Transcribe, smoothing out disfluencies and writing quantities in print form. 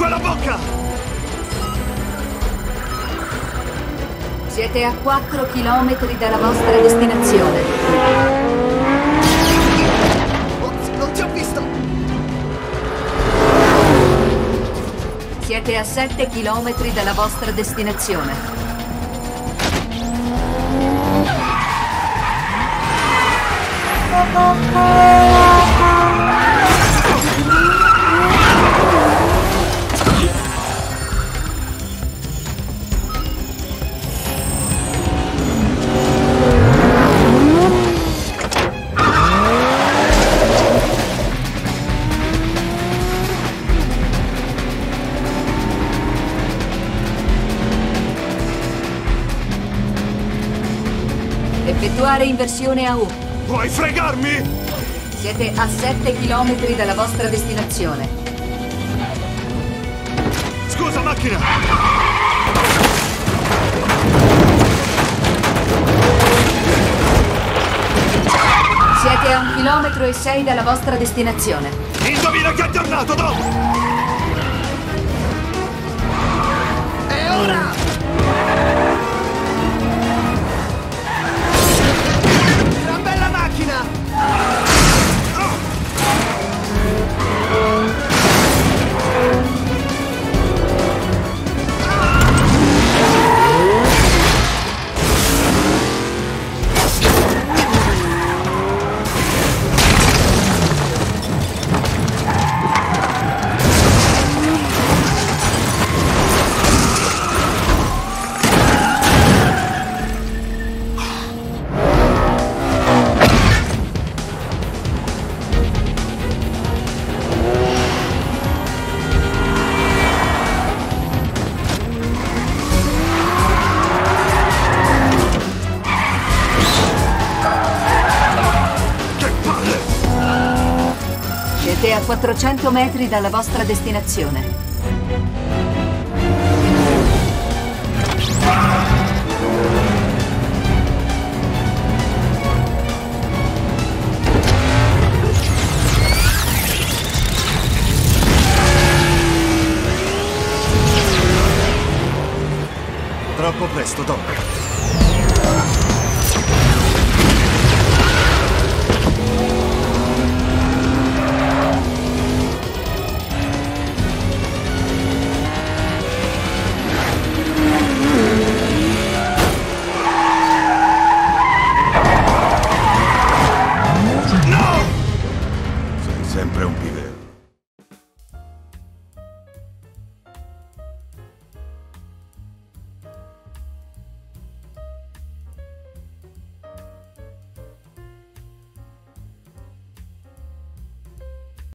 quella bocca! Siete a 4 chilometri dalla vostra destinazione. Oz, non ti ho visto! Siete a 7 chilometri dalla vostra destinazione. Effettuare inversione a U. Vuoi fregarmi? Siete a 7 chilometri dalla vostra destinazione. Scusa, macchina! Siete a 1,6 chilometri dalla vostra destinazione. Indovina che è tornato, Dom! E ora! Gran bella macchina! Siete a 400 metri dalla vostra destinazione. Troppo presto, Dom. Sempre un pivello.